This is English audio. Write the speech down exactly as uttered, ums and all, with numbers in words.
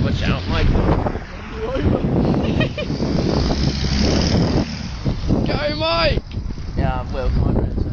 Watch out, Mike. Go, Mike! Yeah, well, come on,